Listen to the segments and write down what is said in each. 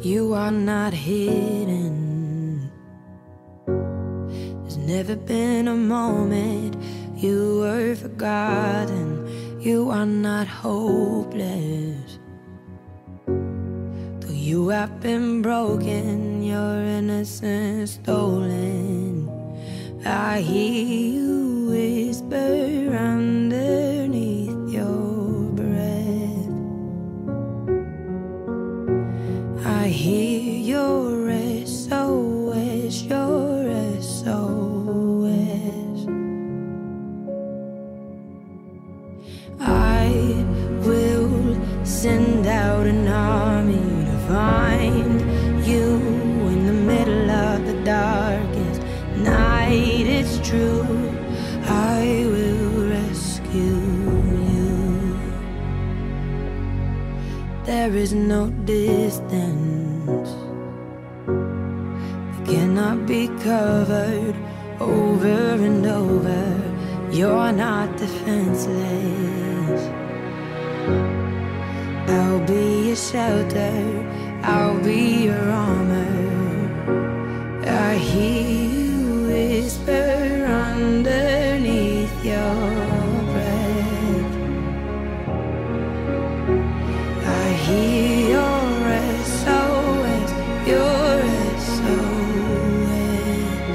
You are not hidden. There's never been a moment you were forgotten. You are not hopeless. Though you have been broken, your innocence stolen, I hear you whisper underneath your breath. I hear your SOS, your SOS. I will send out an army to find you in the middle of the darkest night. It's true, I will rescue you. There is no distance that cannot be covered over and over. You're not defenseless. I'll be your shelter, I'll be your armor. I hear you whisper underneath your breath. I hear your SOS, your SOS.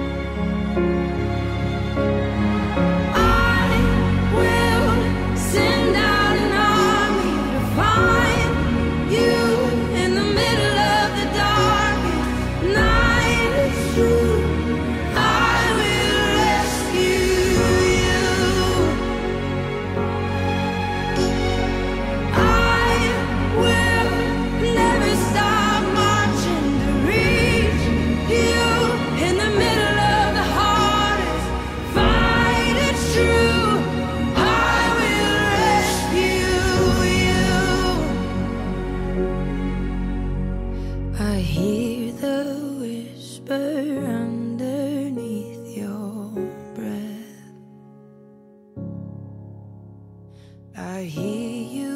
I will send out an army to find you in the middle of the darkest night. It's true, I will rescue you. I will never stop marching to reach you in the middle of the hardest fight. It's true, I will rescue you. I hear the whisper underneath your breath. I hear you